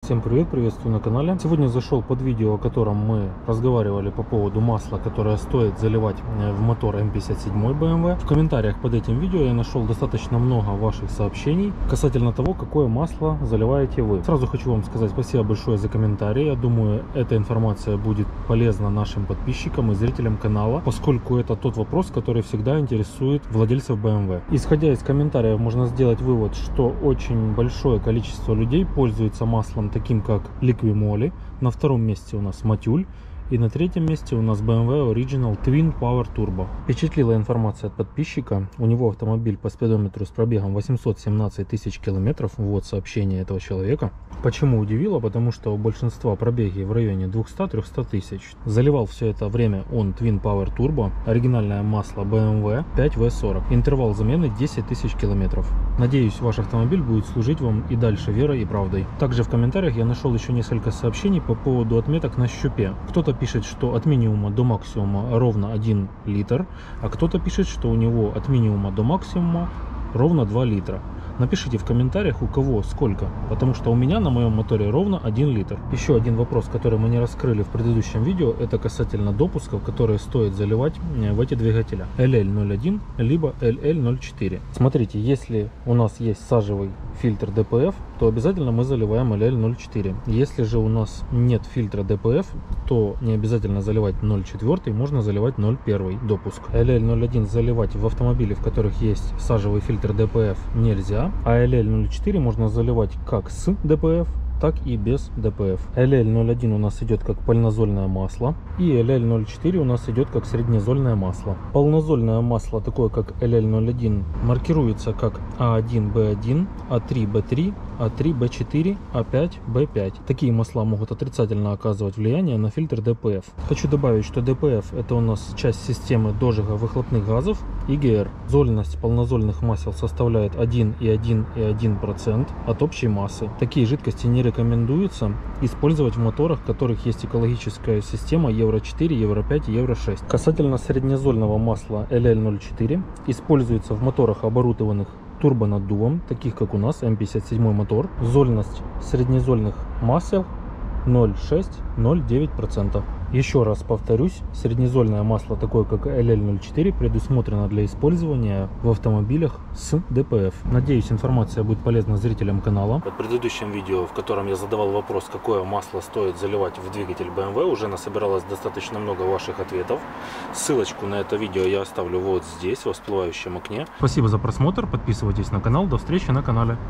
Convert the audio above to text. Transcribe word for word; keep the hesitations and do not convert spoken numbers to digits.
Всем привет, приветствую на канале. Сегодня зашел под видео, о котором мы разговаривали по поводу масла, которое стоит заливать в мотор эм пятьдесят семь бэ эм вэ. В комментариях под этим видео я нашел достаточно много ваших сообщений касательно того, какое масло заливаете вы. Сразу хочу вам сказать спасибо большое за комментарии. Я думаю, эта информация будет полезна нашим подписчикам и зрителям канала, поскольку это тот вопрос, который всегда интересует владельцев бэ эм вэ. Исходя из комментариев, можно сделать вывод, что очень большое количество людей пользуется маслом таким как Liqui-Moly, на втором месте у нас Motul, и на третьем месте у нас бэ эм вэ Original Twin Power Turbo. Впечатлила информация от подписчика. У него автомобиль по спидометру с пробегом восемьсот семнадцать тысяч километров. Вот сообщение этого человека. Почему удивило? Потому что у большинства пробеги в районе двухсот-трёхсот тысяч. Заливал все это время он Twin Power Turbo. Оригинальное масло бэ эм вэ пять вэ сорок. Интервал замены десять тысяч километров. Надеюсь, ваш автомобиль будет служить вам и дальше верой и правдой. Также в комментариях я нашел еще несколько сообщений по поводу отметок на щупе. Кто-то пишет, что от минимума до максимума ровно один литр, а кто-то пишет, что у него от минимума до максимума ровно два литра. Напишите в комментариях, у кого сколько, потому что у меня на моем моторе ровно один литр. Еще один вопрос, который мы не раскрыли в предыдущем видео, это касательно допусков, которые стоит заливать в эти двигателя эл эл ноль один либо эл эл ноль четыре. Смотрите, если у нас есть сажевый фильтр дэ пэ эф, то обязательно мы заливаем эл эл ноль четыре. Если же у нас нет фильтра дэ пэ эф, то не обязательно заливать ноль четыре, можно заливать ноль один допуск. эл эл ноль один заливать в автомобиле, в которых есть сажевый фильтр дэ пэ эф, нельзя. А эл эл ноль четыре можно заливать как с дэ пэ эф, так и без дэ пэ эф. эл эл ноль один у нас идет как полнозольное масло, и эл эл ноль четыре у нас идет как среднезольное масло. Полнозольное масло, такое как эл эл ноль один, маркируется как а один бэ один, а три бэ три, а три бэ четыре, а пять бэ пять. Такие масла могут отрицательно оказывать влияние на фильтр дэ пэ эф. Хочу добавить, что дэ пэ эф это у нас часть системы дожига выхлопных газов и гэ эр. Зольность полнозольных масел составляет один и один и один процент от общей массы. Такие жидкости не рекомендуется использовать в моторах, в которых есть экологическая система евро четыре, евро пять и евро шесть. Касательно среднезольного масла эл эл ноль четыре, используется в моторах, оборудованных турбонаддувом, таких как у нас эм пятьдесят семь мотор. Зольность среднезольных масел ноль целых шесть десятых — ноль целых девять десятых процента. Еще раз повторюсь, среднезольное масло, такое как эл эл ноль четыре, предусмотрено для использования в автомобилях с дэ пэ эф. Надеюсь, информация будет полезна зрителям канала. В предыдущем видео, в котором я задавал вопрос, какое масло стоит заливать в двигатель бэ эм вэ, уже насобиралось достаточно много ваших ответов. Ссылочку на это видео я оставлю вот здесь, в всплывающем окне. Спасибо за просмотр, подписывайтесь на канал, до встречи на канале.